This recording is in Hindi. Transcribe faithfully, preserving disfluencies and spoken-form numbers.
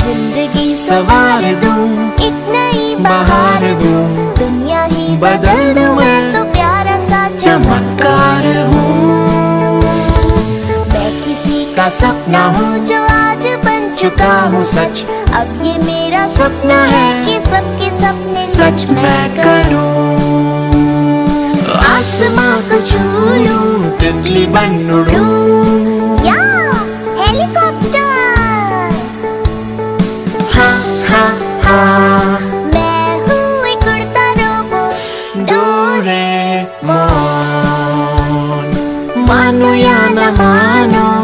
जिंदगी सवार दूं, एक नई बहार दूं, दुनिया ही बदल दूं मैं तो प्यारा सा चमत्कार हूँ। मैं किसी का सपना हूँ जो आज बन चुका हूँ सच, अब ये मेरा सपना है कि सबके सपने सच मैं करूँ। आसमां को छू लूं, तितली बन उड़ूं, या हेलीकॉप्टर। हाँ हाँ हाँ मैं हूँ एक उड़ता रोबो डोरेमोन। मानो या न मानो